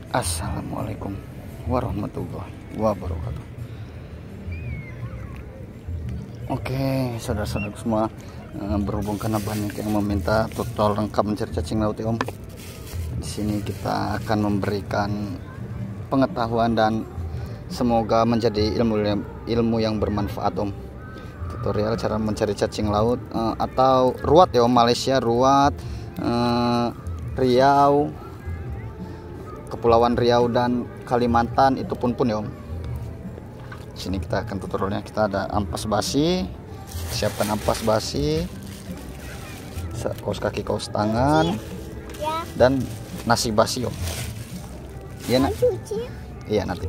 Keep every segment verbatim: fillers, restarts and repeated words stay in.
Assalamualaikum warahmatullahi wabarakatuh. Oke, saudara-saudara semua, berhubung karena banyak yang meminta tutorial lengkap mencari cacing laut ya Om. Di sini kita akan memberikan pengetahuan dan semoga menjadi ilmu ilmu yang bermanfaat Om. Tutorial cara mencari cacing laut eh, atau ruat ya Om, Malaysia ruat, eh, Riau, Kepulauan Riau dan Kalimantan itu pun pun ya Om. Sini kita akan tutorialnya. Kita ada ampas basi, siapkan ampas basi, kaos kaki, kaos tangan, dan nasi basi Om. Iya nak? Iya nanti.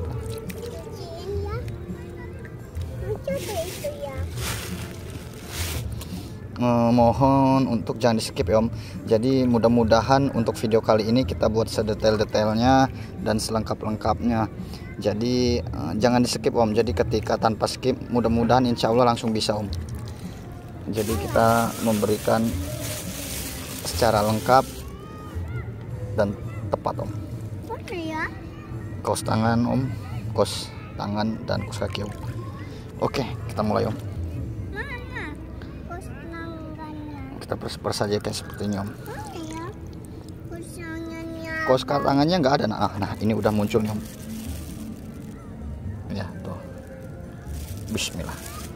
Eh, mohon untuk jangan di skip ya Om. Jadi mudah-mudahan untuk video kali ini kita buat sedetail-detailnya dan selengkap-lengkapnya. Jadi eh, jangan di skip Om. Jadi ketika tanpa skip, mudah-mudahan insya Allah langsung bisa Om. Jadi kita memberikan secara lengkap dan tepat Om. Kaos tangan Om, kaos tangan dan kaos kaki Om. Oke, kita mulai Om. Kita pers saja kayak seperti ini Om. Kaos tangannya nggak ada. Nah, nah ini udah muncul nih Om. Ya tuh. Bismillah.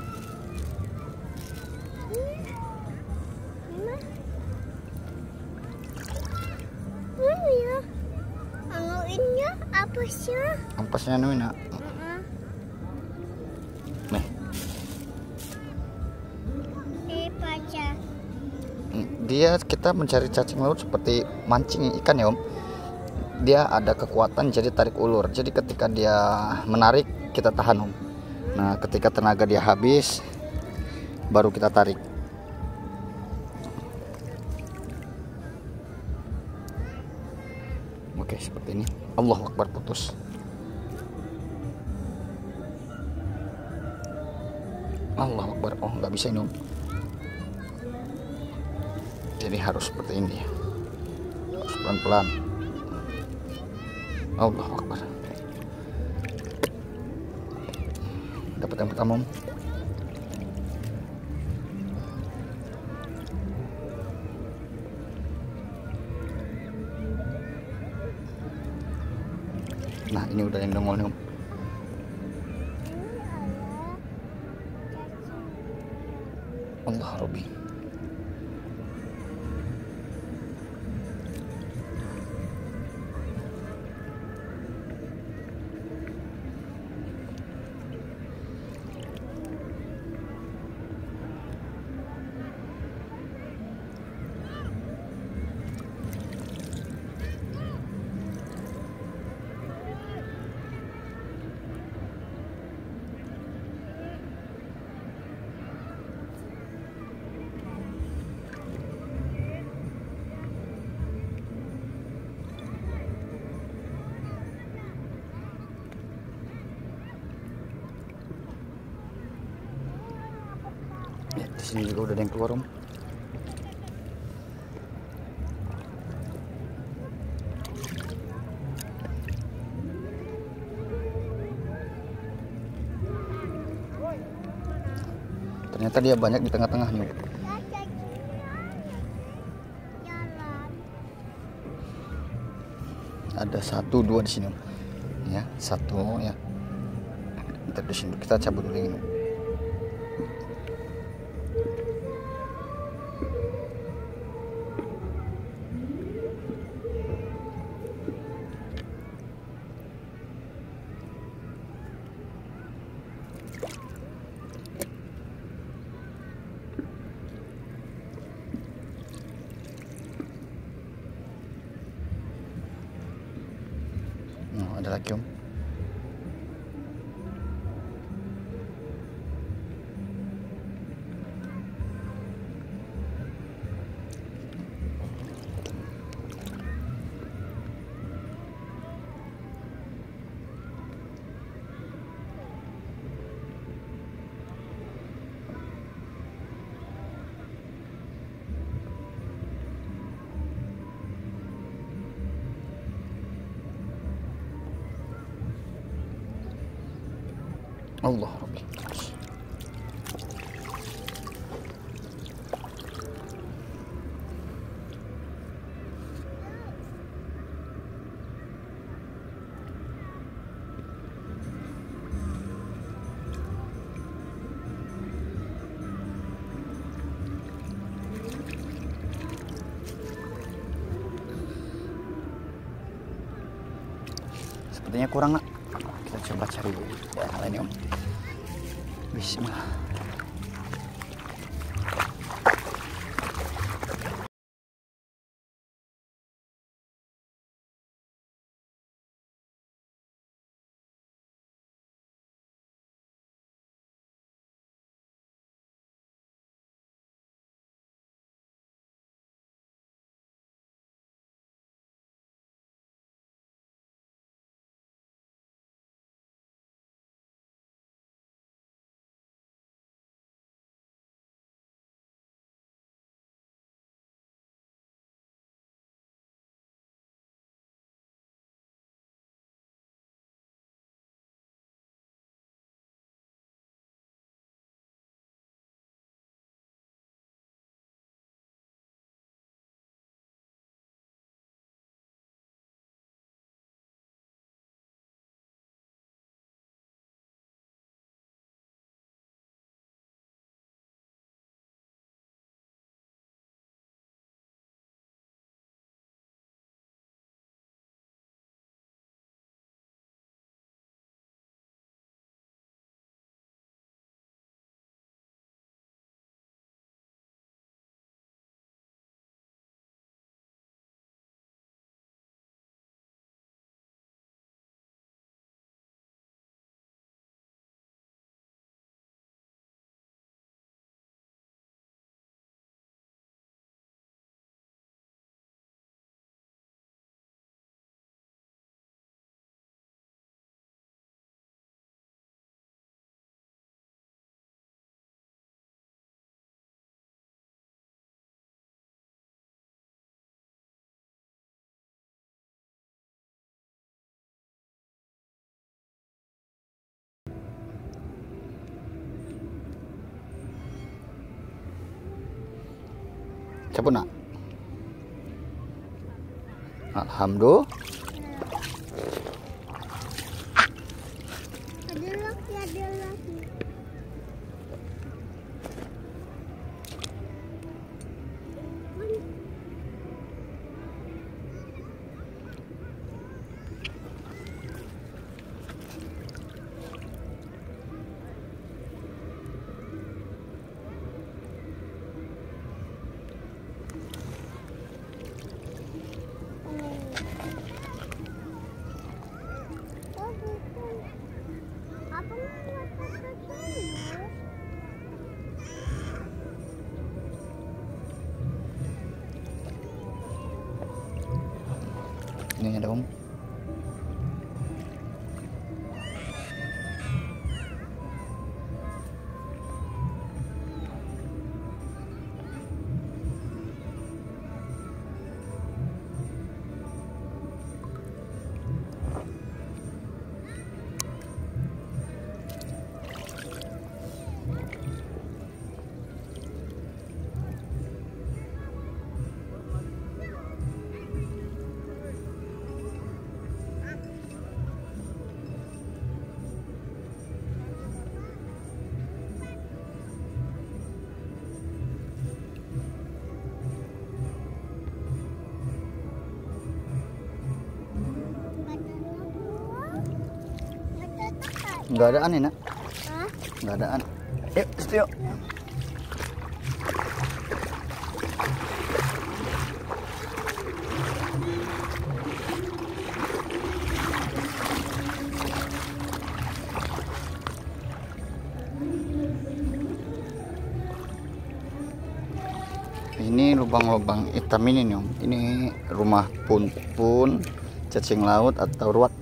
Mana ya? Anuinnya apa sih? Ampasnya anu nak. Nih. Dia kita mencari cacing laut seperti mancing ikan ya Om. Dia ada kekuatan jadi tarik ulur. Jadi ketika dia menarik kita tahan Om. Nah ketika tenaga dia habis baru kita tarik. Oke seperti ini. Allahu Akbar, putus. Allahu Akbar. Oh nggak bisa ini Om. Jadi harus seperti ini ya. Harus pelan-pelan. Allahu Akbar. Dapat yang pertama Om. Nah ini udah yang nongol nih Om. Allah Rabbi. Ya, di sini juga udah ada yang keluar Om. Ternyata dia banyak di tengah-tengah nih. Ada satu dua di sini Om. Ya satu ya. Ntar di sini kita cabut dulu ini. Nah, ada lagi Om. Allah Rabbi. Sepertinya kurang, nak. Kita coba cari daerah lain, Om. Bismillah. Siapa, nak? Alhamdulillah. Ada lagi, ada lagi. Ini ada, Om. Nggak ada aneh, nak. Hah? Nggak ada aneh. Yuk, situ yuk. Ini lubang-lubang hitam ini nih, Om. Ini rumah pun-pun cacing laut atau ruat.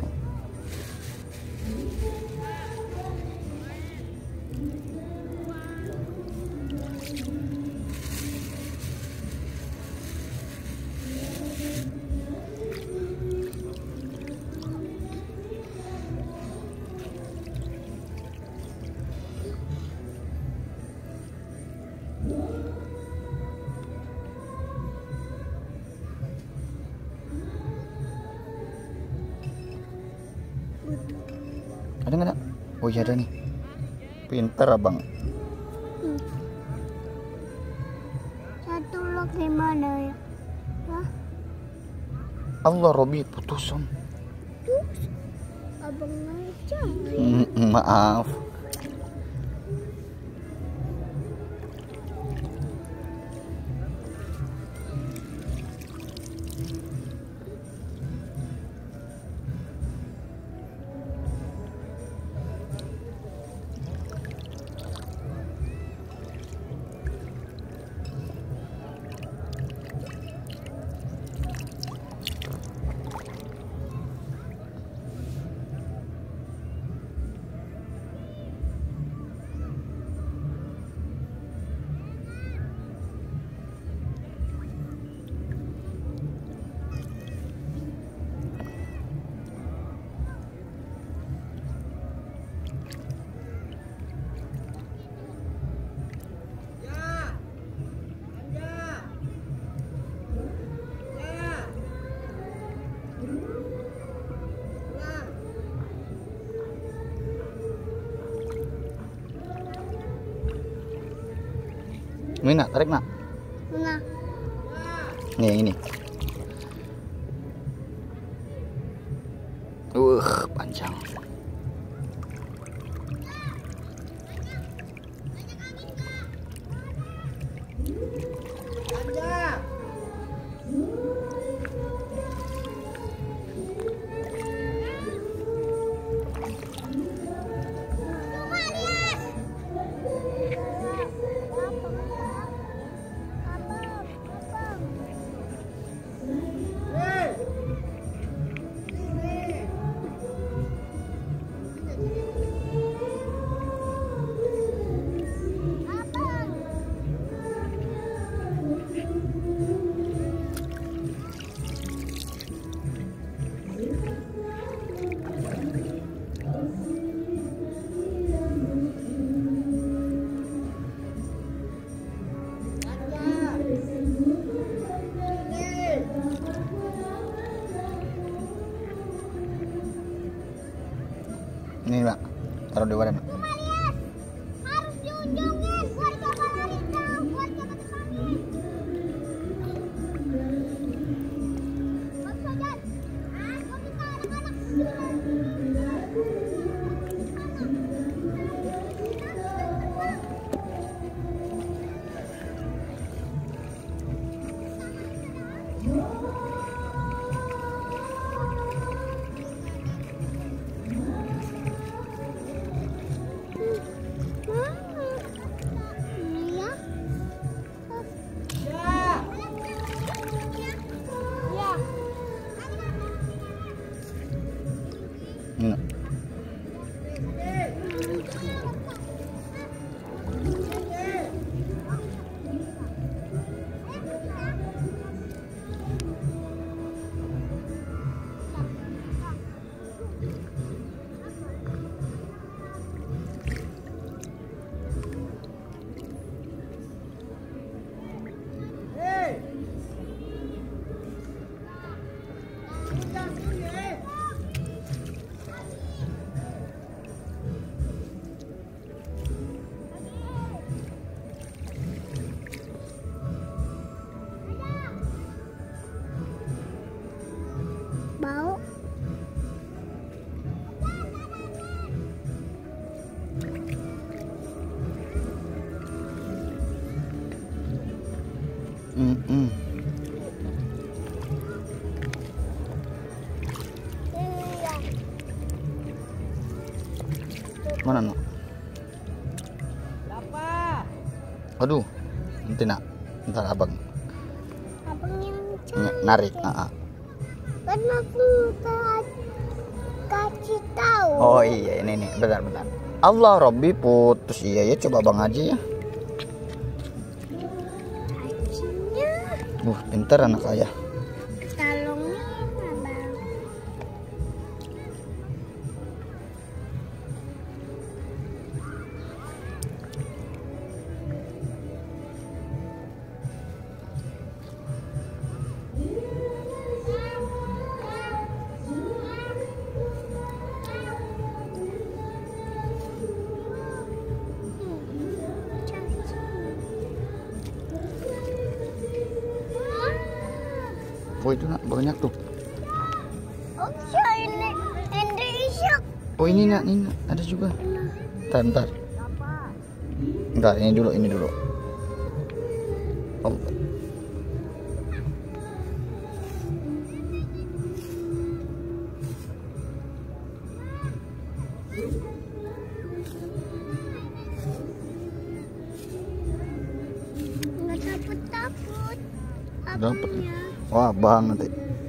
Ada nggak? Oh iya ada nih. Pinter abang. Hmm. Satu log di mana ya? Hah? Allah Robi putusan. Terus abang aja. Hmm, maaf. Ini nak, tarik nak. Nah, Nih yang ini. Uh, panjang. Ini Mbak, taruh di wadah Mbak. harus diunjungin. Gua coba lari dong. Gua coba terbangin. Mas Fajar. Ah, kok bisa anak-anak? Ini Mbak. Bau. Mm -mm. Iya. Mana nak? Aduh, nanti nak, ntar abang Abang yang Ny- narik. Ah, ah. kan aku ka- kasih tahu. Oh iya ini nih, bentar bentar. Allah Robbi putus iya ya, coba abang aja ya. Kasihnya Uh, pinter anak saya. tolongin abang. Oh itu nak banyak tuh. Oh ini Indonesia. Oh ini nak, ini nak. Ada juga. Ntar, ntar. Enggak, ini dulu, ini dulu. Oh. Nggak takut-takut. Dapat. Apanya? Wah, bang nanti.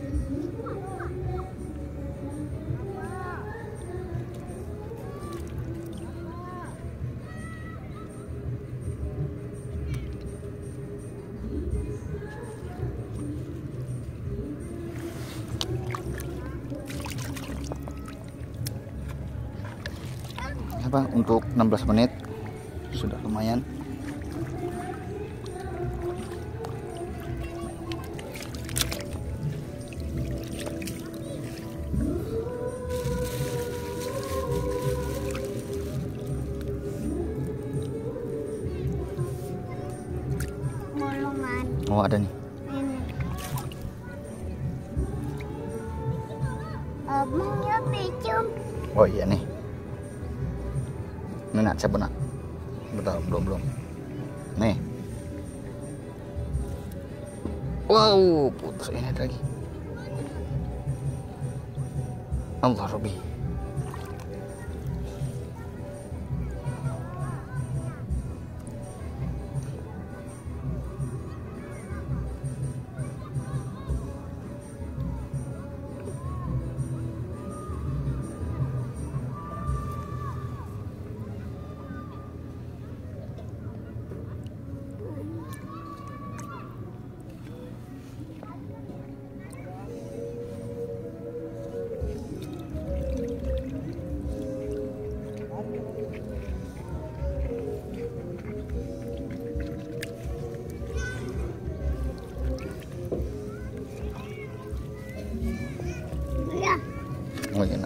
Apa untuk enam belas menit sudah lumayan. Bolongan. Oh ada nih. Ini. Abangnya pecum. Oh iya nih. Ini nak siapa nak? Betul, belum belum. Nih. Wow, putus ini ada lagi. Allah Robby. Ya. Oh iya nak.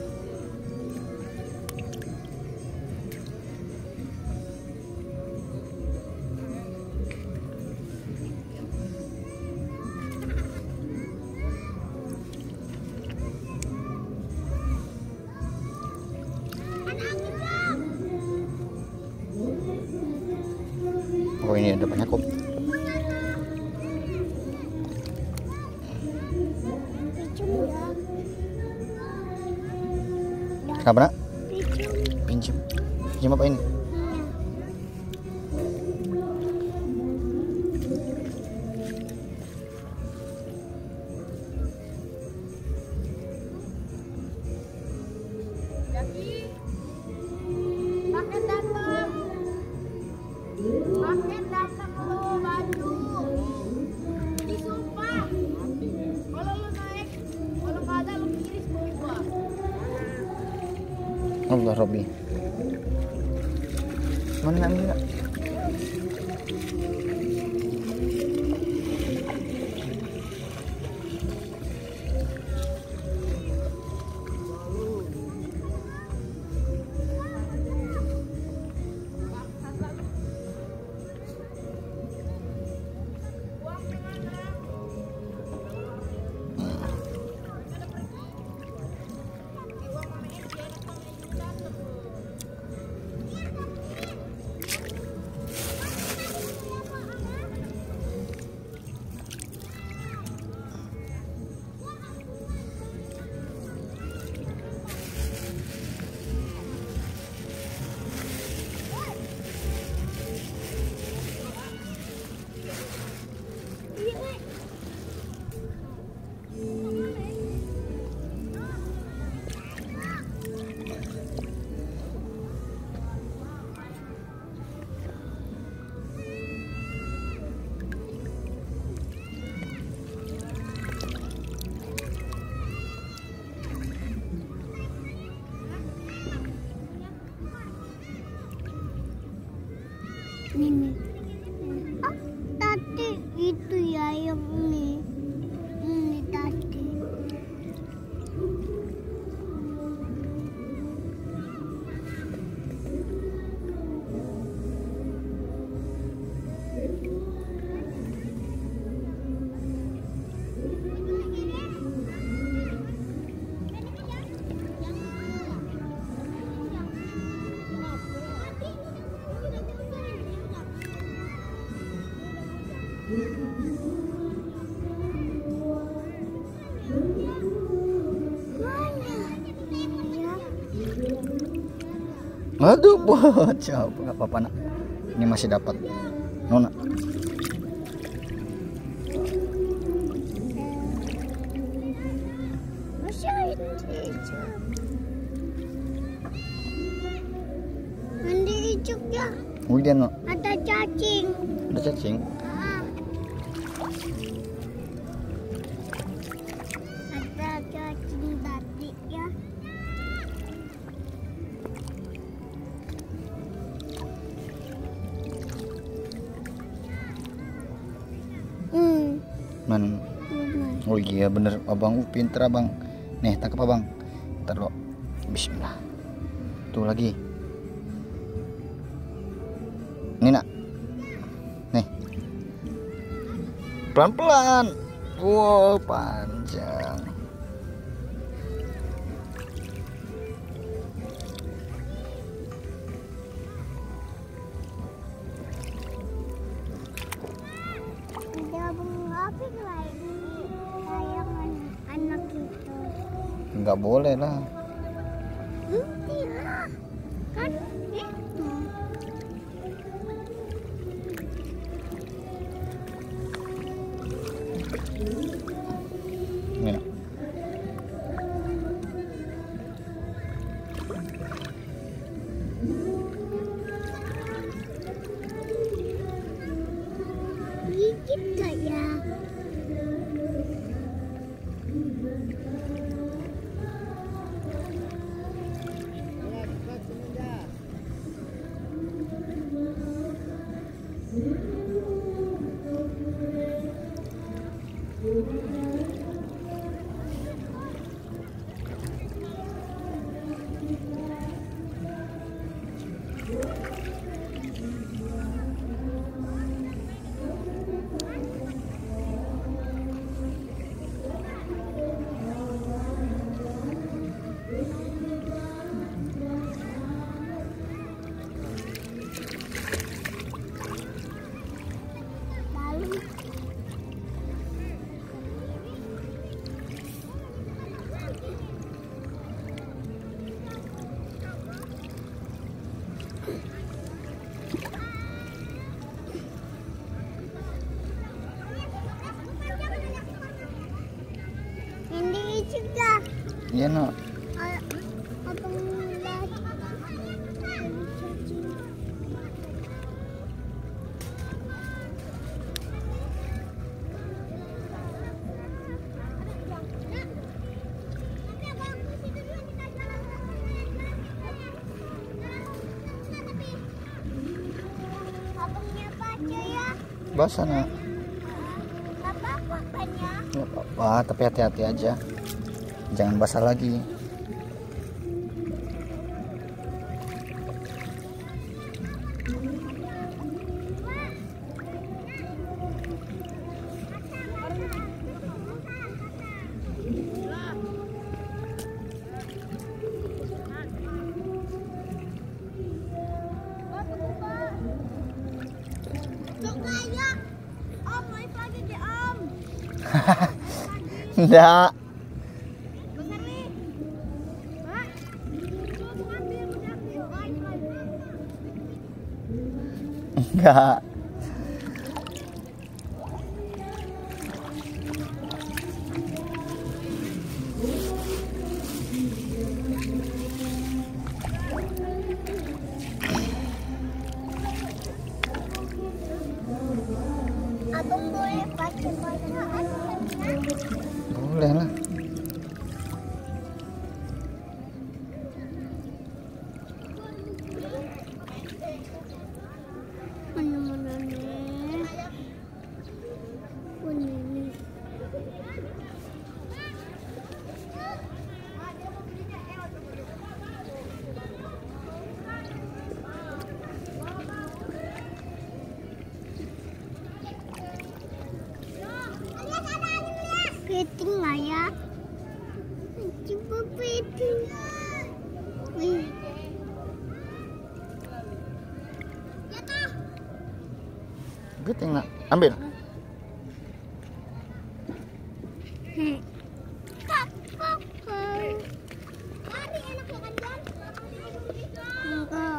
Oh ini ada banyak kok. Pecum ya. Kenapa nak? Pecum. Pinjam. Pinjam apa ini? Paket datang. Paket datang lo baju. Disumpah. Kalau lo naik, kalau nggak ada lo kiris gua. Allah Robby. Mana nak nak? Uang. Aduh, bocah, nggak apa-apa nak. Ini masih dapat. Nona. Mandi icuk ya. Udah no. Ada cacing. Ada cacing. Ah. Ada cacing tadi ya. Hmm. Man. Benar. Oh iya bener, abang, uh, pinter abang. Nih tangkap abang. Ntar lo. Bismillah. Tuh lagi. Ini nak. Nih. Pelan-pelan. Wow, panjang. Ada bunga apa lagi? Sayangan anak itu. Nggak boleh lah. Henti lah. Kan itu. Ini nak. Gigit gak ya? Lalu Mandi icuk ya. Iya no. Ah, abang lihat cacing. Abangnya baca ya. Basah nak. Apa apanya? Nggak apa-apa, tapi hati-hati aja. Jangan basah lagi. Om, naik lagi deh Om. Enggak. Bener nih. Pak. Mau ambil udah ambil. Naik lagi. Enggak. Abang boleh pakai bacaan ya? Boleh lah. Mana-mana nih. Oh, ini. Kepiting nggak ya? Coba kepiting. Wih. Kepiting nak. Ambil. Hmm. Kakak. Lari enak ya kan, Jon? Enggak.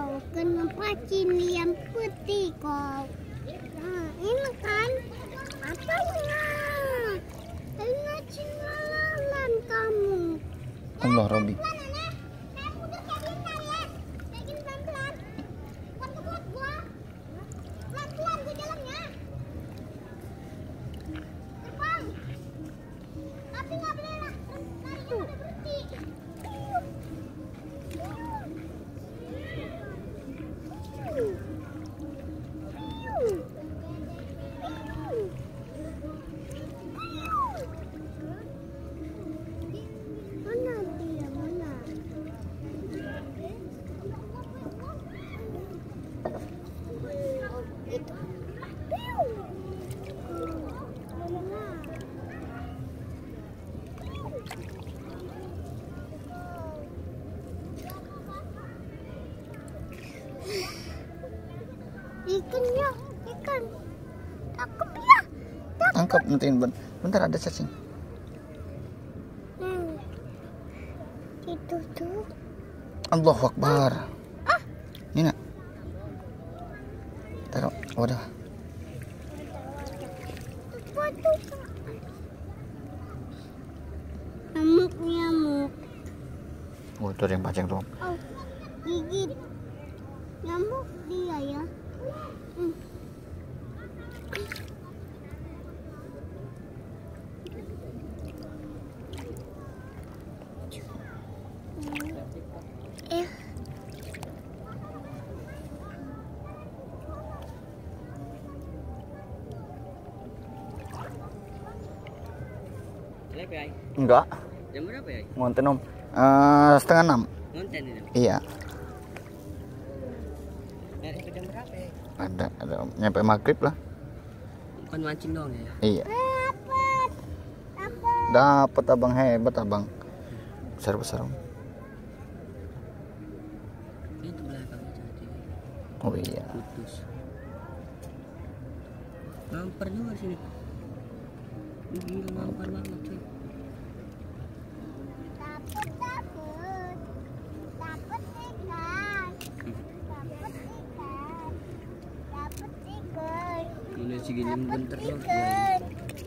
cacing yang putih kok. Nah, ini kan apanya? Ini cacing lalat kamu. Allah Robi. Ikan ya, ikan. Tangkap ya. Tangkap nanti bentar ada cacing. Hmm. Itu tuh. Allahu Akbar. Ah. Ini nak. Taruh wadah. Apa tuh? Nyamuk nyamuk. Oh, itu ada yang panjang tuh. Oh, gigit. Nyamuk dia ya. Hmm. Eh. Berapa ya? Enggak. Jam berapa ya? Ngonten om. Eh, setengah enam. Ngonten ini. Iya. Dari jam berapa ya? Ada, ada om. Nyampe maghrib lah. Bukan mancing doang ya? Iya. Dapat. Dapat. Dapat abang, hebat abang. Besar besar om. Itu belakang itu tadi. Oh iya. Putus. Ngampar juga sini. Gila ngampar banget cuy. Dapat dapat. Dapat ikan. Dapat ikan. Dapat ikan. Ini segini bentar loh. Ikan.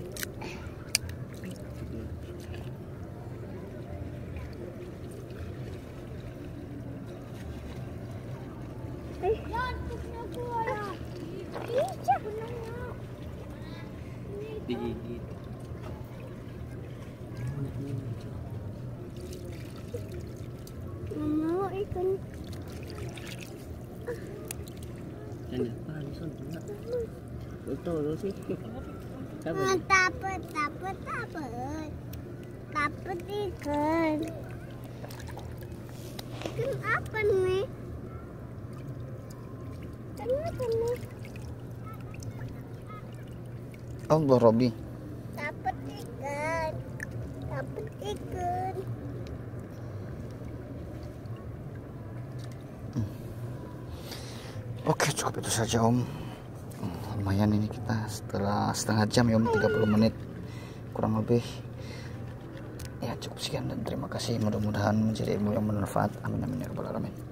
Eh, jangan gua. Iya, benarnya. Digigit. Mau ikan. Ini apa langsung enggak? Betul sih. Apa? Ah, dapat, dapat, dapat. Dapat ikan. Ikan apa nih? Ikan apa nih? Allah Robi. Dapat ikan. Dapat ikan. Oke, cukup itu saja om. Hmm, lumayan ini kita setelah setengah jam ya om, tiga puluh menit kurang lebih. Ya cukup sekian dan terima kasih, mudah-mudahan menjadi ilmu yang bermanfaat. Amin amin ya rabbal alamin.